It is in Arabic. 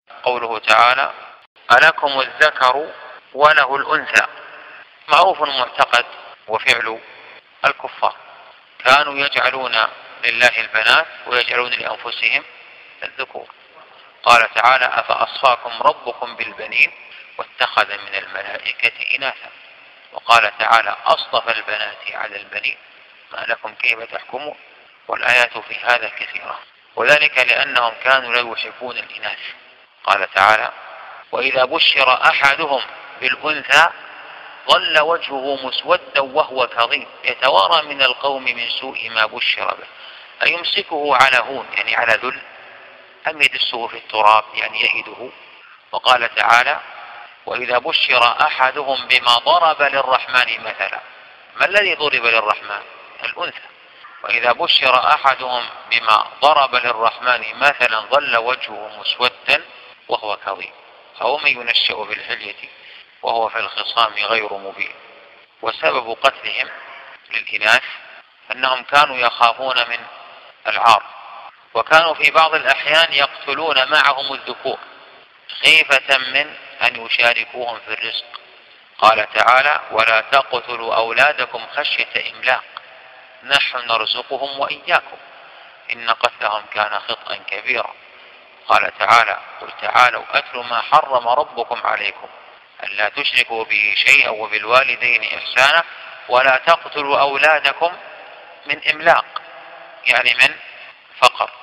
قوله تعالى: ألكم الذكر وله الأنثى. معروف معتقد وفعل الكفار، كانوا يجعلون لله البنات ويجعلون لأنفسهم الذكور. قال تعالى: أفأصفاكم ربكم بالبنين واتخذ من الملائكة إناثا. وقال تعالى: أصطفى البنات على البنين ما لكم كيف تحكمون. والآيات في هذا كثيرة، وذلك لأنهم كانوا لا يحبون الإناث. قال تعالى: وإذا بشر أحدهم بالأنثى ظل وجهه مسودا وهو كظيم يتوارى من القوم من سوء ما بشر به أيمسكه على هون يعني على ذل أم يدسه في التراب يعني يئده. وقال تعالى: وإذا بشر أحدهم بما ضرب للرحمن مثلا. ما الذي ضرب للرحمن؟ الأنثى. وإذا بشر أحدهم بما ضرب للرحمن مثلا ظل وجهه مسودا وهو كظيم أو من ينشأ في الحلية وهو في الخصام غير مبين. وسبب قتلهم للإناث أنهم كانوا يخافون من العار، وكانوا في بعض الأحيان يقتلون معهم الذكور خيفة من أن يشاركوهم في الرزق. قال تعالى: ولا تقتلوا أولادكم خشية إملاق نحن نرزقهم وإياكم إن قتلهم كان خطأ كبيرا. قال تعالى: قل تعالوا أتل ما حرم ربكم عليكم ألا تشركوا به شيئا وبالوالدين إحسانا ولا تقتلوا أولادكم من إملاق يعني من فقر.